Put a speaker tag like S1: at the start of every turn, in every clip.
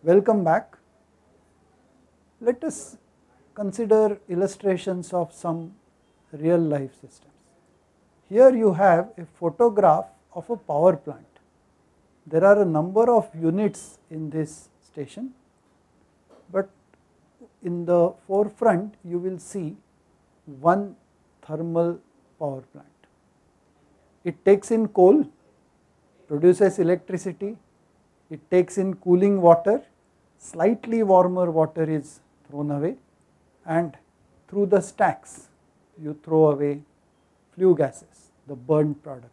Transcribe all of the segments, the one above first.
S1: Welcome back. Let us consider illustrations of some real life systems. Here you have a photograph of a power plant. There are a number of units in this station, but in the forefront you will see one thermal power plant. It takes in coal, produces electricity, it takes in cooling water, slightly warmer water is thrown away, and through the stacks you throw away flue gases, the burnt product,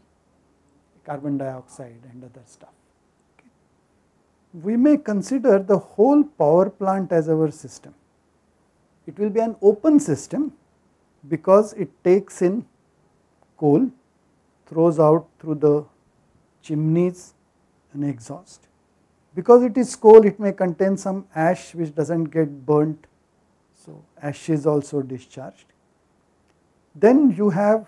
S1: carbon dioxide and other stuff. Okay. We may consider the whole power plant as our system. It will be an open system because it takes in coal, throws out through the chimneys and exhaust. Because it is coal, it may contain some ash which does not get burnt, so ash is also discharged. Then you have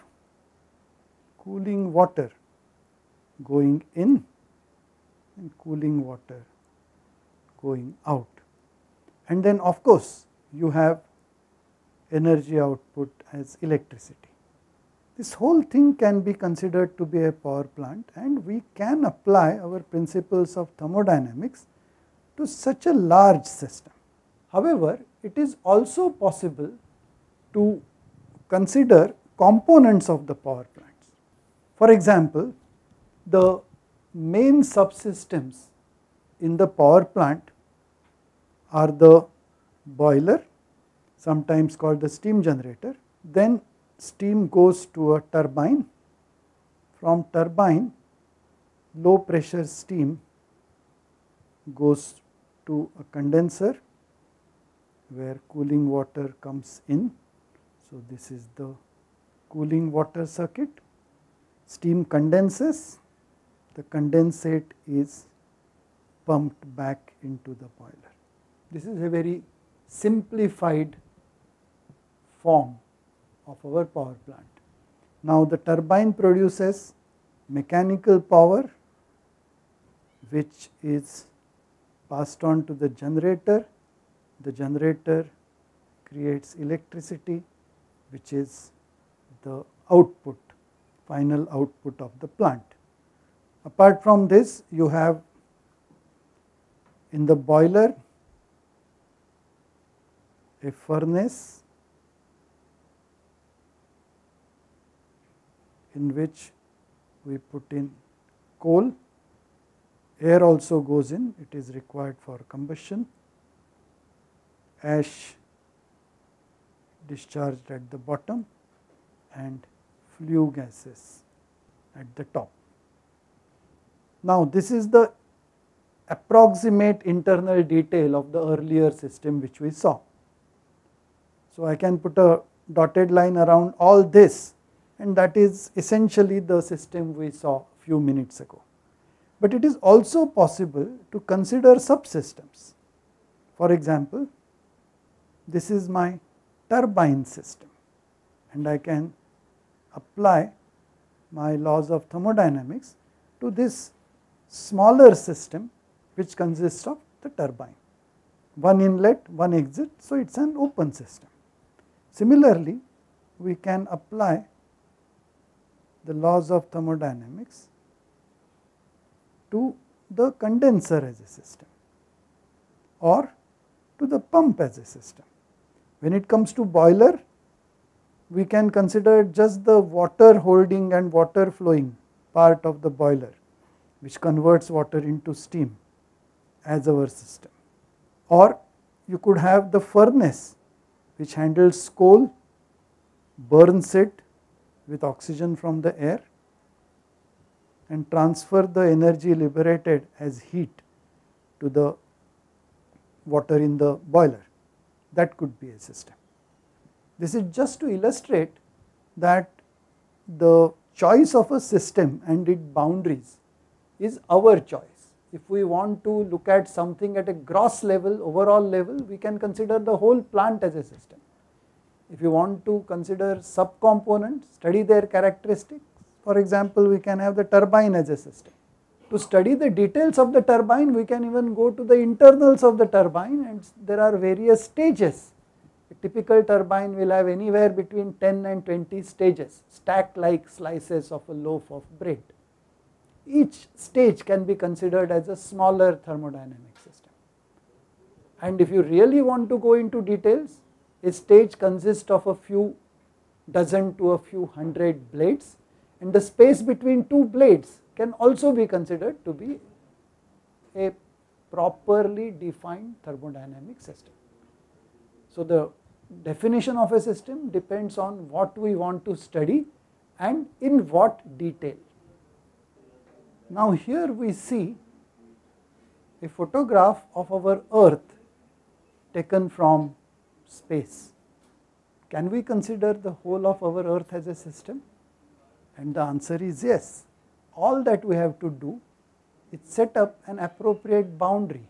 S1: cooling water going in and cooling water going out. And then of course you have energy output as electricity. This whole thing can be considered to be a power plant, and we can apply our principles of thermodynamics to such a large system. However, it is also possible to consider components of the power plants. For example, the main subsystems in the power plant are the boiler, sometimes called the steam generator. Then steam goes to a turbine. From turbine, low pressure steam goes to a condenser where cooling water comes in. So this is the cooling water circuit. Steam condenses, the condensate is pumped back into the boiler. This is a very simplified form of our power plant. Now the turbine produces mechanical power which is passed on to the generator creates electricity which is the output, final output of the plant. Apart from this, you have in the boiler a furnace in which we put in coal. Air also goes in, it is required for combustion. Ash discharged at the bottom and flue gases at the top. Now this is the approximate internal detail of the earlier system which we saw. So I can put a dotted line around all this, and that is essentially the system we saw a few minutes ago. But it is also possible to consider subsystems. For example, this is my turbine system, and I can apply my laws of thermodynamics to this smaller system which consists of the turbine. One inlet, one exit, so it is an open system. Similarly, we can apply the laws of thermodynamics to the condenser as a system or to the pump as a system. When it comes to boiler, we can consider just the water holding and water flowing part of the boiler which converts water into steam as our system. Or you could have the furnace which handles coal, burns it with oxygen from the air and transfer the energy liberated as heat to the water in the boiler. That could be a system. This is just to illustrate that the choice of a system and its boundaries is our choice. If we want to look at something at a gross level, overall level, we can consider the whole plant as a system. If you want to consider subcomponents, study their characteristics, for example, we can have the turbine as a system. To study the details of the turbine, we can even go to the internals of the turbine, and there are various stages. A typical turbine will have anywhere between 10 and 20 stages, stacked like slices of a loaf of bread. Each stage can be considered as a smaller thermodynamic system. And if you really want to go into details, a stage consists of a few dozen to a few hundred blades, and the space between two blades can also be considered to be a properly defined thermodynamic system. So the definition of a system depends on what we want to study and in what detail. Now here we see a photograph of our Earth taken from space. Can we consider the whole of our Earth as a system? And the answer is yes. All that we have to do is set up an appropriate boundary.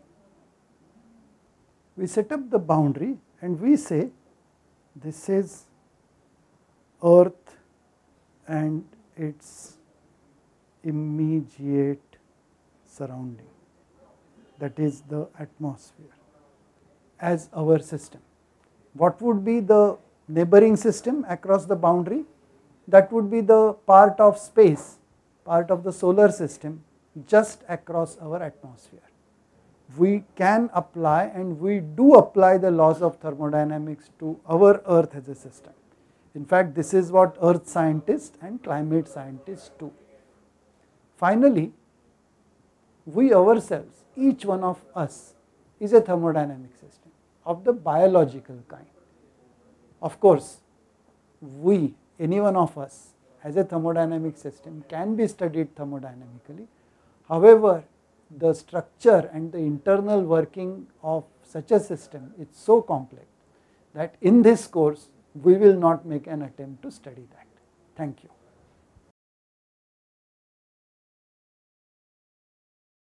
S1: We set up the boundary and we say this is Earth and its immediate surrounding, that is the atmosphere, as our system. What would be the neighboring system across the boundary? That would be the part of space, part of the solar system just across our atmosphere. We can apply, and we do apply, the laws of thermodynamics to our Earth as a system. In fact, this is what earth scientists and climate scientists do. Finally, we ourselves, each one of us, is a thermodynamic system of the biological kind. Of course, we, any one of us, as a thermodynamic system can be studied thermodynamically. However, the structure and the internal working of such a system is so complex that in this course we will not make an attempt to study that. Thank you.